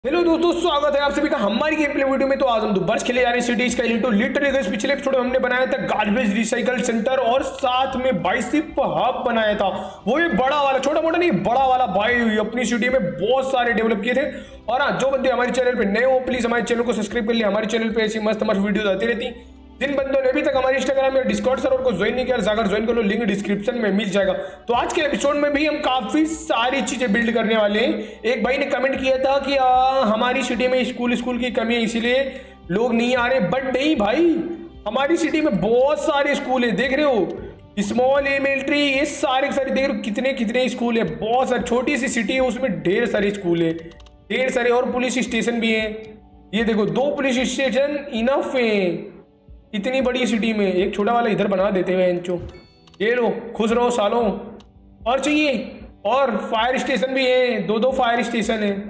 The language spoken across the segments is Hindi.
हेलो दोस्तों, स्वागत है आप सभी का हमारी गेम प्ले वीडियो में। तो आज हम दोबारा खेले जा रहे हैं सिटी स्काईलाइन। तो लिटरली गाइस पिछले एपिसोड में हमने बनाया था गार्बेज रिसाइकल सेंटर और साथ में बाइसिप हब बनाया था। वो ये बड़ा वाला, छोटा मोटा नहीं, बड़ा वाला भाई अपनी सिटी में बहुत सारे डेवलप किए थे। और हाँ, जो बंदे हमारे चैनल पे नए हो प्लीज हमारे चैनल को सब्सक्राइब कर लिया। हमारे चैनल पे ऐसी मस्त मस्त वीडियो आती रहती। जिन बंदों ने अभी तक हमारे इंस्टाग्राम या डिस्कॉर्ड सर्वर को ज्वाइन नहीं किया, जाकर ज्वाइन कर लो, लिंक डिस्क्रिप्शन में मिल जाएगा। तो आज के एपिसोड में भी हम काफी सारी चीजें बिल्ड करने वाले हैं। एक भाई ने कमेंट किया था कि हमारी सिटी में स्कूल की कमी है इसीलिए लोग नहीं आ रहे, बट नहीं भाई, हमारी सिटी में बहुत सारे स्कूल है। देख रहे हो, स्मॉल एलिमेंट्री, ये सारे देख रहे हो कितने कितने स्कूल है। बहुत सारे, छोटी सी सिटी है उसमें ढेर सारे स्कूल है, ढेर सारे। और पुलिस स्टेशन भी है। ये देखो 2 पुलिस स्टेशन इनफ है इतनी बड़ी सिटी में। एक छोटा वाला इधर बना देते हैं इंचो। ये लो, खुश रहो सालों। और चाहिए, और फायर स्टेशन भी है, 2 फायर स्टेशन है।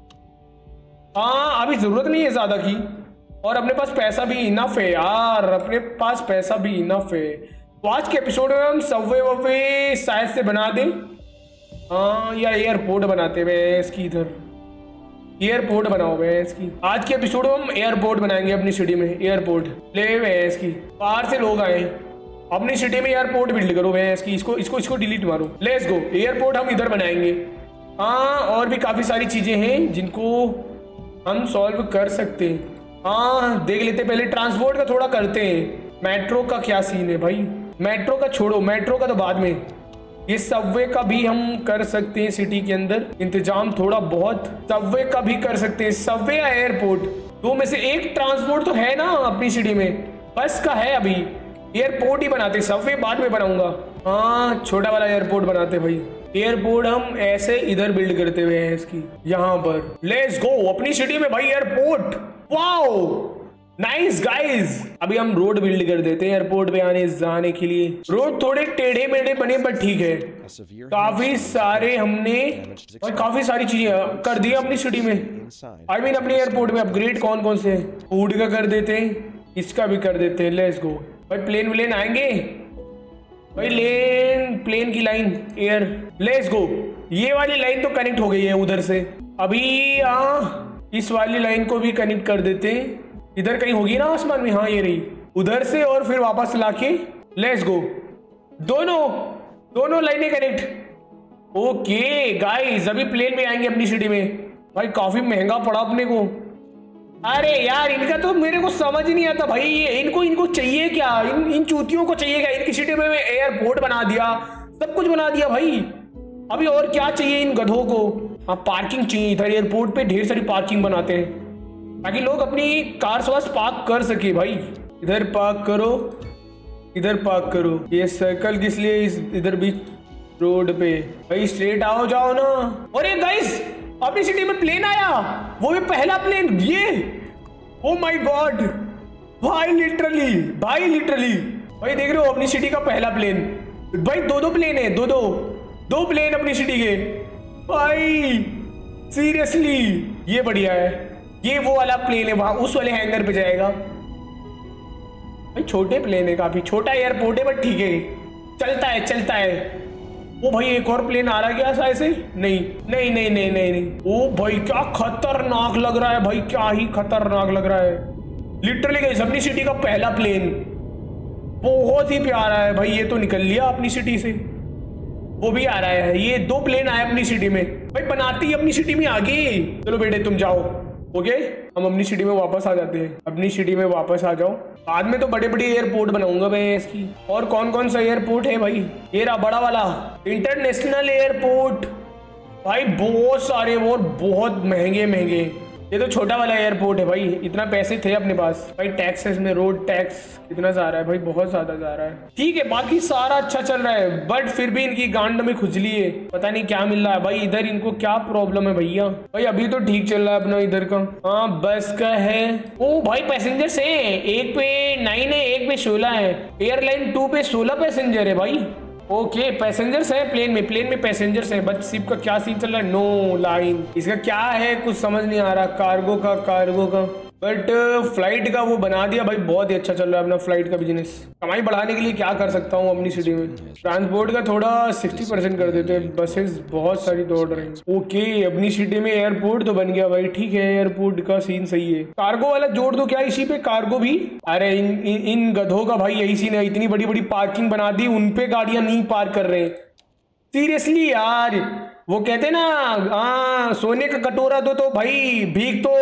हाँ, अभी जरूरत नहीं है ज्यादा की। और अपने पास पैसा भी इनफ है यार, अपने पास पैसा भी इनफ है। तो आज के एपिसोड में हम सबवे ववे शायद से बना दें। हाँ, या एयरपोर्ट बनाते हुए इसकी, इधर एयरपोर्ट बनाओ भैंस की। आज के एपिसोड में हम एयरपोर्ट बनाएंगे अपनी सिटी में। एयरपोर्ट ले भैंस की, बाहर से लोग आए अपनी सिटी में, एयरपोर्ट बिल्ड करो भैंस की। इसको डिलीट मारो। लेट्स गो, एयरपोर्ट हम इधर बनाएंगे। हाँ, और भी काफी सारी चीजें हैं जिनको हम सॉल्व कर सकते हैं। हाँ, देख लेते पहले ट्रांसपोर्ट का थोड़ा करते हैं। मेट्रो का क्या सीन है भाई? मेट्रो का छोड़ो, मेट्रो का तो बाद में। ये सबवे का भी हम कर सकते हैं सिटी के अंदर इंतजाम थोड़ा बहुत। सबवे का भी कर सकते हैं, सबवे या एयरपोर्ट, 2 में से एक ट्रांसपोर्ट तो है ना अपनी सिटी में। बस का है, अभी एयरपोर्ट ही बनाते, सबवे बाद में बनाऊंगा। हाँ, छोटा वाला एयरपोर्ट बनाते भाई। एयरपोर्ट हम ऐसे इधर बिल्ड करते हुए हैं इसकी, यहाँ पर। लेट्स गो, अपनी सिटी में भाई एयरपोर्ट। Wow nice guys. अभी हम रोड बिल्ड कर देते हैं एयरपोर्ट पे आने जाने के लिए। रोड थोड़े टेढ़े मेढ़े बने पर ठीक है। काफी सारे हमने और काफी सारी चीजें कर दी अपनी सिटी में। आई मीन अपने एयरपोर्ट में अपग्रेड कौन कौन से? फूड का कर देते हैं, इसका भी कर देते हैं। लेट्स गो भाई, प्लेन विलेन आएंगे भाई। प्लेन की लाइन एयर। लेट्स गो, ये वाली लाइन तो कनेक्ट हो गई है उधर से। अभी इस वाली लाइन को भी कनेक्ट कर देते हैं। इधर कहीं होगी ना आसमान में। हाँ, ये रही उधर से, और फिर वापस लाके। लेट्स गो, दोनों लाइनें कनेक्ट। ओके गाइस, अभी प्लेन में आएंगे अपनी सिटी में। भाई काफी महंगा पड़ा अपने को। अरे यार, इनका तो मेरे को समझ ही नहीं आता भाई। इनको चाहिए क्या? इन चूतियों को चाहिए क्या? इनकी सिटी में एयरपोर्ट बना दिया, सब कुछ बना दिया भाई। अभी और क्या चाहिए इन गधों को? हाँ, पार्किंग चाहिए। इधर एयरपोर्ट पे ढेर सारी पार्किंग बनाते हैं ताकि लोग अपनी कार वास पार्क कर सके भाई। इधर पार्क करो, इधर पार्क करो। ये सर्कल किस लिए इधर भी रोड पे? भाई स्ट्रेट आओ जाओ ना। और ये गाइस, अपनी सिटी में प्लेन आया, वो भी पहला प्लेन। ये ओ माय गॉड भाई, लिटरली भाई देख रहे हो अपनी सिटी का पहला प्लेन। भाई 2 प्लेन है, दो प्लेन अपनी सिटी के भाई। सीरियसली ये बढ़िया है। ये वो वाला प्लेन है, वहां उस वाले हैंगर पे जाएगा भाई। छोटे प्लेन है, काफी छोटा एयरपोर्ट है, बट ठीक है, चलता है। ओ भाई, एक और प्लेन आ रहा है क्या शायद से? नहीं। ओ भाई, क्या खतरनाक लग रहा है भाई, क्या ही खतरनाक लग रहा है। लिटरली गाइस, अपनी सिटी का पहला प्लेन बहुत ही प्यारा है भाई। ये तो निकल लिया अपनी सिटी से, वो भी आ रहा है। ये 2 प्लेन आए अपनी सिटी में भाई, बनाती ही अपनी सिटी में आगे। चलो बेटे तुम जाओ। ओके, हम अपनी सिटी में वापस आ जाते हैं। अपनी सिटी में वापस आ जाओ। बाद में तो बड़े एयरपोर्ट बनाऊंगा मैं इसकी। और कौन सा एयरपोर्ट है भाई? ये रहा बड़ा वाला इंटरनेशनल एयरपोर्ट भाई। बहुत सारे और बहुत महंगे। ये तो छोटा वाला एयरपोर्ट है भाई। इतना पैसे थे अपने पास भाई। टैक्सेस में रोड टैक्स कितना जा रहा है भाई? बहुत ज्यादा जा रहा है। ठीक है, बाकी सारा अच्छा चल रहा है, बट फिर भी इनकी गांड में खुजली है। पता नहीं क्या मिल रहा है भाई इधर इनको, क्या प्रॉब्लम है भैया? भाई अभी तो ठीक चल रहा है अपना इधर का। हाँ, बस का है। ओ भाई, पैसेंजर्स है। एक पे 9 है, एक पे 16 है। एयरलाइन 2 पे 16 पैसेंजर है भाई। ओके, पैसेंजर्स है प्लेन में पैसेंजर्स है। बट शिप का क्या सीन चल रहा है? नो लाइन, इसका क्या है कुछ समझ नहीं आ रहा। कार्गो का बट फ्लाइट का वो बना दिया भाई, बहुत ही अच्छा चल रहा है अपना फ्लाइट का बिजनेस। कमाई बढ़ाने के लिए क्या कर सकता हूँ अपनी सिटी में, ट्रांसपोर्ट का थोड़ा 60% कर देते हैं, बसेस बहुत सारी दौड़ रही हैं। ओके अपनी सिटी में एयरपोर्ट तो बन गया भाई, ठीक है एयरपोर्ट का सीन सही है। कार्गो वाला जोड़ दो क्या इसी पे, कार्गो भी। अरे इन गधों का भाई यही सीन है, इतनी बड़ी बड़ी पार्किंग बना दी, उनपे गाड़ियां नहीं पार्क कर रहे। सीरियसली यार, वो कहते ना हाँ सोने का कटोरा दो तो भाई भीख तो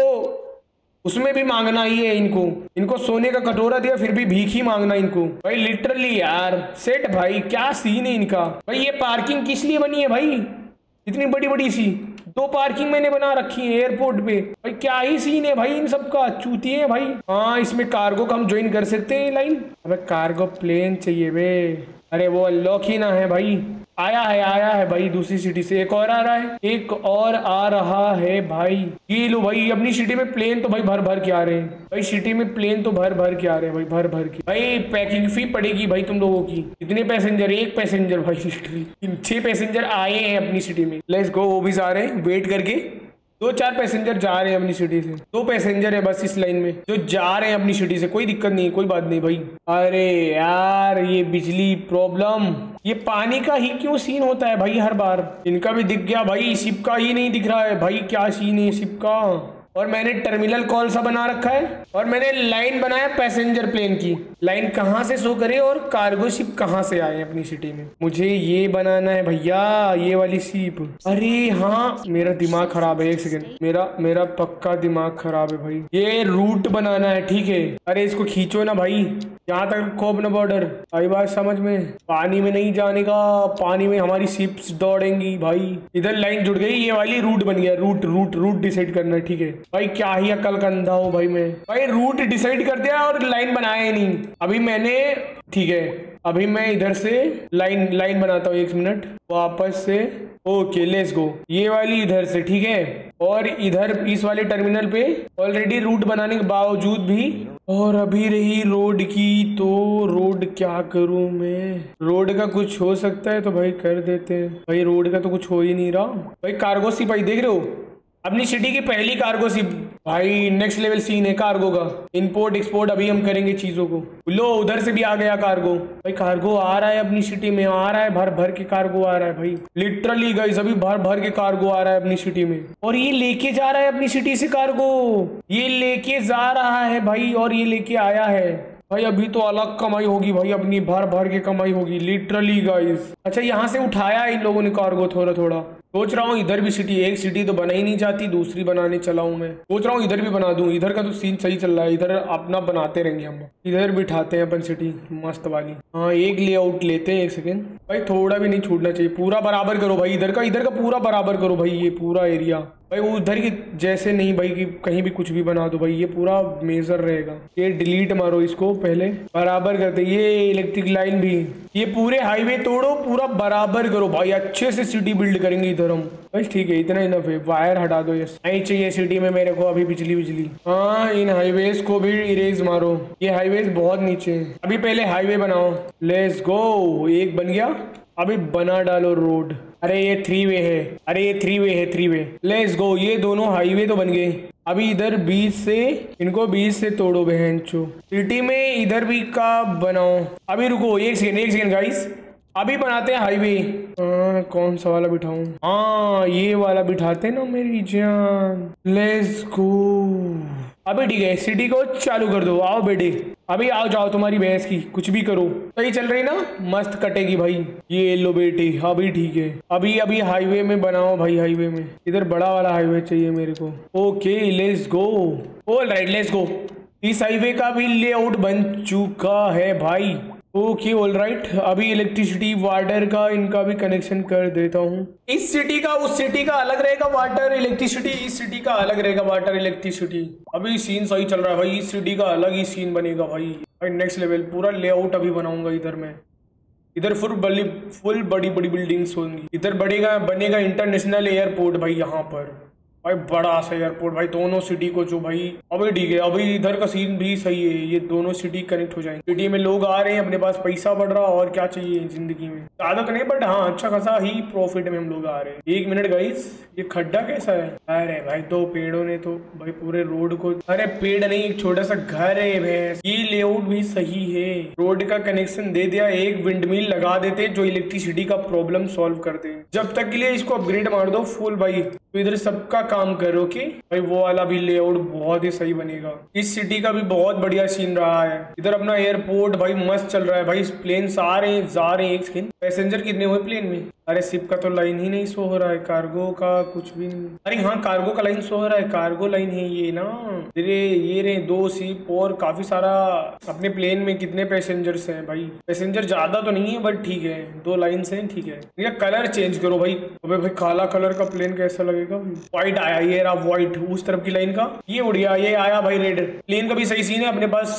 उसमें भी मांगना ही है इनको सोने का कटोरा दिया फिर भी भीख ही मांगना इनको भाई, लिटरली यार। सेट भाई क्या सीन है इनका भाई। ये पार्किंग किस लिए बनी है भाई, इतनी बड़ी बड़ी सी 2 पार्किंग मैंने बना रखी है एयरपोर्ट पे भाई, क्या ही सीन है भाई इन सब का, चूतिए हैं भाई। हाँ इसमें कार्गो का हम ज्वाइन कर सकते हैं लाइन। अबे कार्गो प्लेन चाहिए बे, अरे वो अनलॉक ही ना है भाई। आया है भाई दूसरी सिटी से, एक और आ रहा है, एक और आ रहा है भाई। ये लो भाई अपनी सिटी में प्लेन तो भाई भर भर के आ रहे हैं भाई, सिटी में प्लेन तो भर भर के आ रहे हैं भाई, भर भर के। भाई पैकिंग फी पड़ेगी भाई तुम लोगों की। कितने पैसेंजर, 1 पैसेंजर भाई, लिटरली 6 पैसेंजर आए हैं अपनी सिटी में। लेट्स गो, वो भी जा रहे हैं वेट करके। 2-4 पैसेंजर जा रहे हैं अपनी सिटी से, 2 पैसेंजर है बस इस लाइन में जो जा रहे हैं अपनी सिटी से, कोई दिक्कत नहीं, कोई बात नहीं भाई। अरे यार ये बिजली प्रॉब्लम, ये पानी का ही क्यों सीन होता है भाई हर बार। इनका भी दिख गया भाई, शिप का ही नहीं दिख रहा है भाई, क्या सीन है शिप का। और मैंने टर्मिनल कौन सा बना रखा है, और मैंने लाइन बनाया पैसेंजर प्लेन की। लाइन कहाँ से शो करे और कार्गो शिप कहाँ से आए अपनी सिटी में, मुझे ये बनाना है भैया, ये वाली शिप। अरे हाँ मेरा दिमाग खराब है, 1 सेकेंड, मेरा पक्का दिमाग खराब है भाई। ये रूट बनाना है, ठीक है। अरे इसको खींचो ना भाई, यहाँ तक रखो अपना बॉर्डर। आई बात समझ में, पानी में नहीं जाने का, पानी में हमारी शिप्स दौड़ेंगी भाई। इधर लाइन जुड़ गई, ये वाली रूट बन गया, रूट डिसाइड करना है, ठीक है भाई। क्या ही अकल का अंधा हो भाई मैं, भाई रूट डिसाइड कर दिया और लाइन बनाया ही नहीं अभी मैंने, ठीक है। अभी मैं इधर से लाइन बनाता हूँ, 1 मिनट वापस से। ओके लेट्स गो, ये वाली इधर से, ठीक है। और इधर इस वाले टर्मिनल पे ऑलरेडी रूट बनाने के बावजूद भी, और अभी रही रोड की, तो रोड क्या करूं मैं, रोड का कुछ हो सकता है तो भाई कर देते हैं भाई। रोड का तो कुछ हो ही नहीं रहा भाई। कार्गो शिप भाई देख रहे हो, अपनी सिटी की पहली कार्गो शिप भाई, नेक्स्ट लेवल सीन है कार्गो का। इंपोर्ट एक्सपोर्ट अभी हम करेंगे चीजों को। लो उधर से भी आ गया कार्गो भाई, कार्गो आ रहा है अपनी सिटी में, आ रहा है भर भर के कार्गो आ रहा है भाई, लिटरली गाइस अभी भर भर के कार्गो आ रहा है अपनी सिटी में। और ये लेके जा रहा है अपनी सिटी से कार्गो, ये लेके जा रहा है भाई, और ये लेके आया है भाई। अभी तो अलग कमाई होगी भाई, अपनी भर भर के कमाई होगी लिटरली गाइस। अच्छा यहाँ से उठाया इन लोगों ने कार्गो थोड़ा थोड़ा। सोच रहा हूँ इधर भी सिटी, एक सिटी तो बना ही नहीं जाती, दूसरी बनाने चला हूँ मैं। सोच रहा हूँ इधर भी बना दूं, इधर का तो सीन सही चल रहा है, इधर अपना बनाते रहेंगे हम। इधर बिठाते हैं अपन सिटी मस्त वाली। हाँ एक लेआउट लेते हैं, 1 सेकेंड भाई, थोड़ा भी नहीं छूटना चाहिए, पूरा बराबर करो भाई, इधर का पूरा बराबर करो भाई, ये पूरा एरिया भाई। उधर की जैसे नहीं भाई कि कहीं भी कुछ भी बना दो भाई, ये पूरा मेजर रहेगा। ये डिलीट मारो इसको, पहले बराबर करते। ये इलेक्ट्रिक लाइन भी, ये पूरे हाईवे तोड़ो, पूरा बराबर करो भाई, अच्छे से सिटी बिल्ड करेंगे इधर हम बस, ठीक है इतना इनफ है। वायर हटा दो, ये नहीं चाहिए सिटी में मेरे को अभी बिजली। हाँ इन हाईवेज को भी इरेज मारो, ये हाईवेज बहुत नीचे है। अभी पहले हाईवे बनाओ, लेट्स गो। एक बन गया, अभी बना डालो रोड। अरे ये 3 वे है, अरे ये 3 वे है, 3 वे। लेट्स गो, ये दोनों हाईवे तो बन गए। अभी इधर बीच से, इनको बीच से तोड़ो बहनचो। सिटी में इधर भी का बनाओ। अभी रुको 1 सेकेंड गाइस, अभी बनाते हैं हाईवे। कौन सा वाला बिठाऊं, हाँ ये वाला बिठाते ना मेरी जान। लेट्स गो, अभी ठीक है, सिटी को चालू कर दो। आओ बेटे, अभी आओ जाओ, तुम्हारी भैंस की कुछ भी करो। सही चल रही ना, मस्त कटेगी भाई। ये लो बेटी, अभी ठीक है। अभी हाईवे में बनाओ भाई, हाईवे में इधर बड़ा वाला हाईवे चाहिए मेरे को। Okay let's go, all right let's go. इस हाईवे का भी लेआउट बन चुका है भाई। ओके ऑलराइट, अभी इलेक्ट्रिसिटी वाटर का इनका भी कनेक्शन कर देता हूँ। इस सिटी का उस सिटी का अलग रहेगा वाटर इलेक्ट्रिसिटी, इस सिटी का अलग रहेगा वाटर इलेक्ट्रिसिटी। अभी सीन सही चल रहा है भाई, इस सिटी का अलग ही सीन बनेगा भाई नेक्स्ट लेवल। पूरा लेआउट अभी बनाऊंगा इधर मैं, इधर फुल बड़ी बड़ी बिल्डिंग्स होंगी। इधर बनेगा इंटरनेशनल एयरपोर्ट भाई यहाँ पर, भाई बड़ा सा एयरपोर्ट भाई, दोनों सिटी को जो भाई अभी ठीक है, अभी इधर का सीन भी सही है, ये दोनों सिटी कनेक्ट हो जाएंगे। सिटी में लोग आ रहे हैं, अपने पास पैसा बढ़ रहा, और क्या चाहिए जिंदगी में, ज्यादा तो नहीं बट हाँ अच्छा खासा ही प्रॉफिट में हम लोग आ रहे हैं। 1 मिनट गाइस, ये खड्डा कैसा है? अरे भाई 2 पेड़ों ने तो भाई पूरे रोड को, अरे पेड़ नहीं एक छोटा सा घर है भैंस। ये लेआउट भी सही है, रोड का कनेक्शन दे दिया, एक विंडमिल लगा देते जो इलेक्ट्रिसिटी का प्रॉब्लम सॉल्व करते हैं। जब तक के लिए इसको अपग्रेड मार दो फुल भाई, तो इधर सबका काम करो कि भाई वो वाला भी लेआउट बहुत ही सही बनेगा। इस सिटी का भी बहुत बढ़िया सीन रहा है। इधर अपना एयरपोर्ट भाई मस्त चल रहा है भाई, प्लेन्स आ रहे हैं जा रहे हैं। एक सेकंड, पैसेंजर कितने हुए प्लेन में? अरे शिप का तो लाइन ही नहीं शो हो रहा है, कार्गो का कुछ भी नहीं। अरे हाँ कार्गो का लाइन शो हो रहा है, कार्गो लाइन है ये ना। अरे ये रहे 2 शिप और काफी सारा। अपने प्लेन में कितने पैसेंजर्स हैं भाई? पैसेंजर ज्यादा तो नहीं है बट ठीक है, 2 लाइन्स हैं ठीक है। ये कलर चेंज करो भाई। अबे भाई काला कलर का प्लेन कैसा लगेगा भाई? व्हाइट आया, ये रहा व्हाइट उस तरफ की लाइन का, ये उड़ गया, ये आया भाई रेड। प्लेन का भी सही सीन है, अपने पास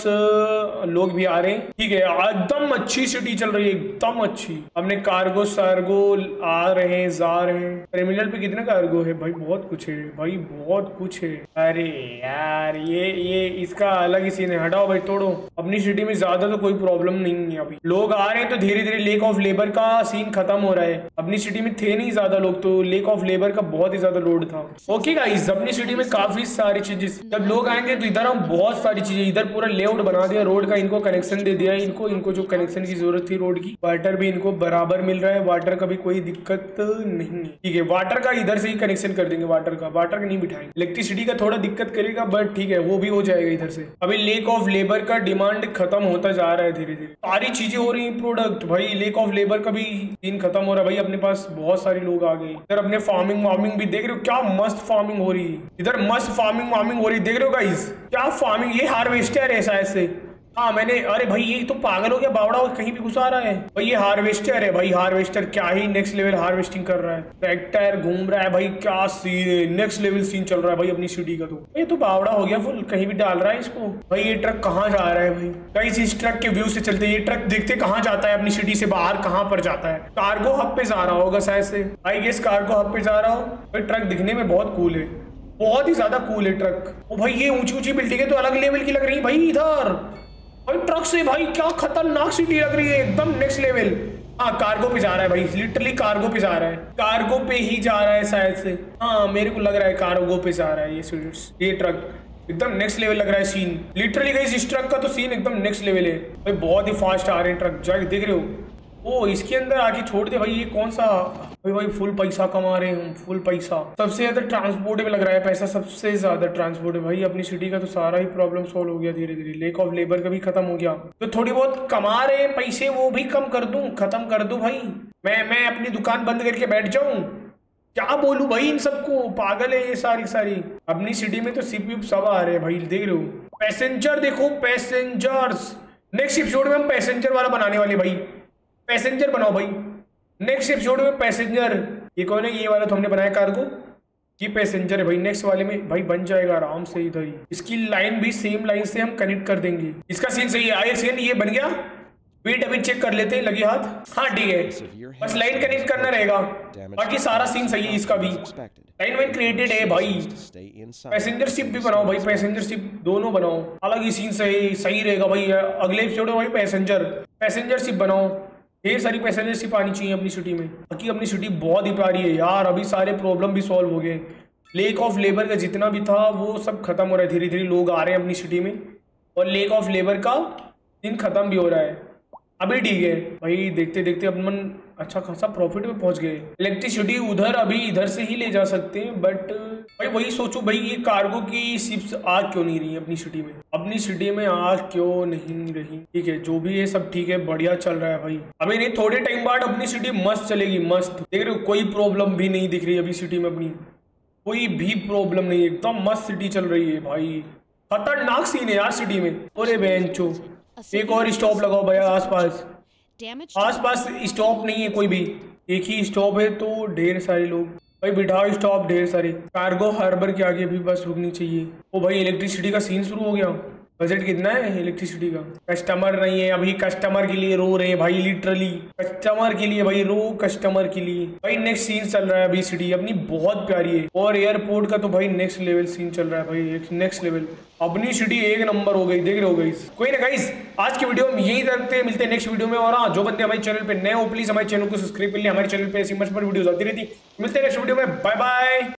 लोग भी आ रहे हैं ठीक है। एकदम अच्छी सिटी चल रही है, एकदम अच्छी। अपने कार्गो सार्गो आ रहे हैं जा रहे हैं। टर्मिनल पे कितना कार्गो है भाई? बहुत कुछ है भाई, बहुत कुछ है। अरे यार ये इसका अलग ही सीन है, हटाओ भाई तोड़ो। अपनी सिटी में ज्यादा तो कोई प्रॉब्लम नहीं है, अभी लोग आ रहे हैं तो धीरे धीरे लेक ऑफ लेबर का सीन खत्म हो रहा है। अपनी सिटी में थे नहीं ज्यादा लोग, तो लेक ऑफ लेबर का बहुत ही ज्यादा लोड था। ओके गाइस, अपनी सिटी में काफी सारी चीजें, जब लोग आएंगे तो इधर हम बहुत सारी चीजें, इधर पूरा लेआउट बना दिया रोड का, इनको कनेक्शन दे दिया, इनको जो कनेक्शन की जरूरत थी रोड की, वाटर भी इनको बराबर मिल रहा है, वाटर का भी कोई दिक्कत नहीं है ठीक है। वाटर का इधर से ही कनेक्शन कर देंगे, वाटर का नहीं बिठाएंगे। इलेक्ट्रिसिटी का थोड़ा दिक्कत करेगा बट ठीक है, वो भी हो जाएगा इधर से। अभी लेक ऑफ लेबर का डिमांड खत्म होता जा रहा है धीरे धीरे, सारी चीजें हो रही है प्रोडक्ट भाई। लेक ऑफ लेबर का भी दिन खत्म हो रहा है भाई, अपने पास बहुत सारे लोग आ गए। इधर अपने फार्मिंग वार्मिंग भी देख रहे हो, क्या मस्त फार्मिंग हो रही है। इधर मस्त फार्मिंग वार्मिंग हो रही है, देख रहे हो गाइस क्या फार्मिंग। ये हार्वेस्टर है शायद से, हाँ मैंने, अरे भाई ये तो पागल हो गया बावड़ा, कहीं भी घुसा रहा है भाई। ये हार्वेस्टर है भाई, हार्वेस्टर क्या ही नेक्स्ट लेवल हार्वेस्टिंग कर रहा है। ट्रैक्टर घूम रहा है भाई, क्या सीन है, नेक्स्ट लेवल सीन चल रहा है भाई अपनी सिटी का। तो ये तो बावड़ा हो गया फुल, कहीं भी डाल रहा है इसको भाई। ये ट्रक कहाँ जा रहा है भाई? कहीं इस ट्रक के व्यू से चलते, ये ट्रक देखते कहाँ जाता है, अपनी सिटी से बाहर कहाँ पर जाता है। कार्गो हब पे जा रहा होगा शायद से, आई गेस कार्गो हब पे जा रहा हो भाई। ट्रक दिखने में बहुत कूल है, बहुत ही ज्यादा कूल है ट्रक। ओ भाई ये ऊंची ऊंची बिल्डिंगें तो अलग लेवल की लग रही है भाई इधर भाई। ट्रक से भाई क्या खतरनाक सिटी लग रही है, एकदम नेक्स्ट लेवल। हाँ कार्गो पे जा रहा है भाई, लिटरली कार्गो पे जा रहा है, कार्गो पे ही जा रहा है शायद से। हाँ मेरे को लग रहा है कार्गो पे जा रहा है ये ट्रक, एकदम नेक्स्ट लेवल लग रहा है सीन। लिटरली गाइस इस ट्रक का तो सीन एकदम नेक्स्ट लेवल है भाई, बहुत ही फास्ट आ रहे हैं ट्रक, जाके देख रहे हो। ओ इसके अंदर आके छोड़ दे भाई, ये कौन सा भाई फुल पैसा कमा रहे हैं, फुल पैसा। सबसे ज्यादा ट्रांसपोर्ट में लग रहा है पैसा, सबसे ज्यादा ट्रांसपोर्ट है भाई। अपनी सिटी का तो सारा ही प्रॉब्लम सॉल्व हो गया धीरे धीरे, लेक ऑफ लेबर का भी खत्म हो गया। तो थोड़ी बहुत कमा रहे हैं पैसे, वो भी कम कर दूं, खत्म कर दूं भाई। मैं अपनी दुकान बंद करके बैठ जाऊं, क्या बोलूं भाई इन सबको, पागल है ये सारी। अपनी सिटी में तो शिप सब आ रहे हैं भाई, देख रहे हो। पैसेंजर देखो, पैसेंजर्स नेक्स्ट एपिसोड में हम पैसेंजर वाला बनाने वाले भाई, पैसेंजर बनाओ भाई नेक्स्ट एपिसोड में पैसेंजर। ये कौन है? ये वाला तो हमने बनाया कार्गो, ये पैसेंजर है भाई। नेक्स्ट वाले में भाई बन जाएगा आराम से इधर ही। इसकी लाइन भी सेम लाइन से हम कनेक्ट कर देंगे, इसका सीन सही है। आए सीन ये बन गया, वेट अभी चेक कर लेते हैं, लगे हाथ। हाँ ठीक है, बस लाइन कनेक्ट करना रहेगा, बाकी सारा सीन सही है। इसका भी लाइन वाइन क्रिएटेड है भाई। पैसेंजर शिप भी बनाओ भाई, पैसेंजर शिप दोनों बनाओ, अलग ही सीन सही रहेगा भाई। अगले एपिसोड में भाई पैसेंजर शिप बनाओ, ढेर सारी पैसेंजर शिप आनी चाहिए अपनी सिटी में। बाकी अपनी सिटी बहुत ही प्यारी है यार, अभी सारे प्रॉब्लम भी सॉल्व हो गए। लेक ऑफ लेबर का जितना भी था वो सब खत्म हो रहा है धीरे धीरे, लोग आ रहे हैं अपनी सिटी में, और लेक ऑफ लेबर का दिन खत्म भी हो रहा है। अभी ठीक है भाई, देखते देखते अपन अच्छा खासा प्रॉफिट में पहुंच गए। इलेक्ट्रिसिटी उधर अभी इधर से ही ले जा सकते हैं, बट भाई वही सोचो भाई, ये कार्गो की शिप्स आ क्यों नहीं रही अपनी सिटी में, अपनी सिटी में आ क्यों नहीं रही। ठीक है जो भी है सब ठीक है, बढ़िया चल रहा है भाई। अभी नहीं, थोड़े टाइम बाद अपनी सिटी मस्त चलेगी, मस्त। देख रहे हो कोई प्रॉब्लम भी नहीं दिख रही अभी सिटी में, अपनी कोई भी प्रॉब्लम नहीं, एकदम मस्त सिटी चल रही है भाई। खतरनाक सीन है यार सिटी में। अरे बेंचो, एक और स्टॉप लगाओ भैया आसपास स्टॉप नहीं है कोई भी, एक ही स्टॉप है तो ढेर सारे लोग भाई बिठाओ स्टॉप ढेर सारे। कार्गो हार्बर के आगे भी बस रुकनी चाहिए। ओ भाई इलेक्ट्रिसिटी का सीन शुरू हो गया, बजट कितना है इलेक्ट्रिसिटी का? कस्टमर नहीं है अभी, कस्टमर के लिए रो रहे हैं भाई, लिटरली कस्टमर के लिए भाई रो, कस्टमर के लिए भाई। नेक्स्ट सीन चल रहा है अभी, सिटी अपनी बहुत प्यारी है और एयरपोर्ट का तो भाई नेक्स्ट लेवल सीन चल रहा है भाई, नेक्स्ट लेवल। अपनी सिटी एक नंबर हो गई, देख रहे हो गाइस। कोई ना गाइस, आज की वीडियो में यही करते हैं, मिलते हैं नेक्स्ट वीडियो में। और हाँ, जो बंदे हमारे चैनल पे नए हो प्लीज हमारे चैनल को सब्सक्राइब कर लिया, हमारे चैनल पे ऐसी मस्त वीडियो आती रहती। मिलते हैं नेक्स्ट वीडियो में, बाय बाय।